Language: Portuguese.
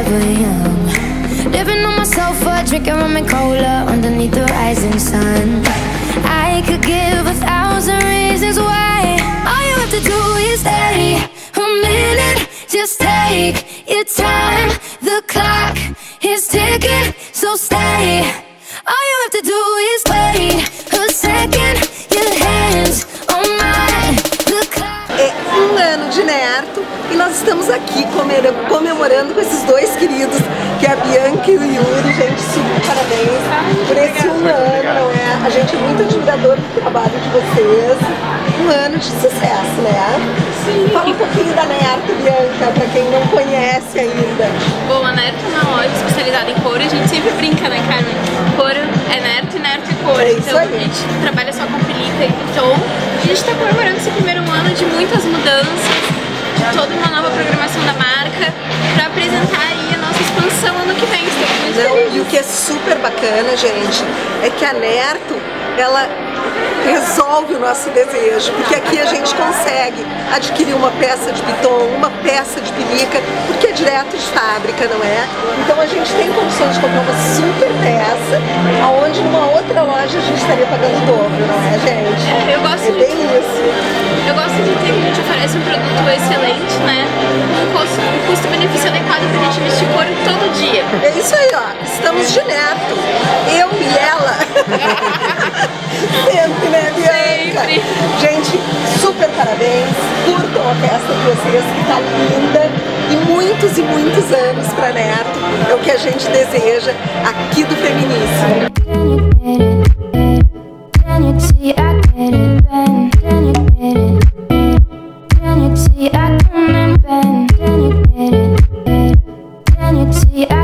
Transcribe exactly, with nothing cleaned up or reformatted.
forever young. Living on my sofa, drinking rum and cola underneath the rising sun. I could give a thousand reasons why. All you have to do is stay a minute. Just take your time. The clock is ticking, so stay. All you have to do is wait a second. Your hands on mine. The clock. É um ano de Nerto e nós estamos aqui comemorando com esses dois queridos, que é a Bianca e o Yuri. Gente, super parabéns por esse um ano, não é? A gente é muito admirador do trabalho de vocês. Um ano de sucesso, né? Sim. Fala um pouquinho da Nerto, Bianca, pra quem não conhece ainda. Bom, a Nerto é uma loja especializada em couro. A gente sempre brinca, né, Carmen? Couro é Nerto e Nerto é couro. É isso então aí. A gente trabalha só com pelica e tom. A gente tá comemorando esse primeiro ano de muitas mudanças, de toda uma nova programação da marca, pra apresentar aí a nossa expansão ano que vem. Estamos muito felizes. E o que é super bacana, gente, é que a Nerto, ela resolve o nosso desejo, porque aqui a gente consegue adquirir uma peça de piton, uma peça de pelica, porque é direto de fábrica, não é? Então a gente tem condições de comprar uma super peça, aonde numa outra loja a gente estaria pagando o dobro, não é, gente? É, eu gosto é de, bem isso. Eu gosto de dizer que a gente oferece um produto excelente, né? Um custo, um custo-benefício adequado pra gente vestir couro todo dia. É isso aí, ó. Estamos de Nerto. Eu e ela. Sempre, né, Bianca? Sempre. Gente, super parabéns. Curtam a festa de vocês, que tá linda. E muitos e muitos anos pra Nerto. É o que a gente deseja aqui do Feminíssimo. Can you see I get it, Ben? Can you get it? Can you see I come and bend? Can you get it? Can you see I